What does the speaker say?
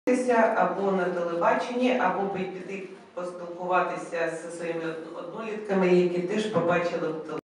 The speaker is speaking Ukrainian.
або на телебаченні, або піти поспілкуватися зі своїми однолітками, які теж побачили в телебаченні.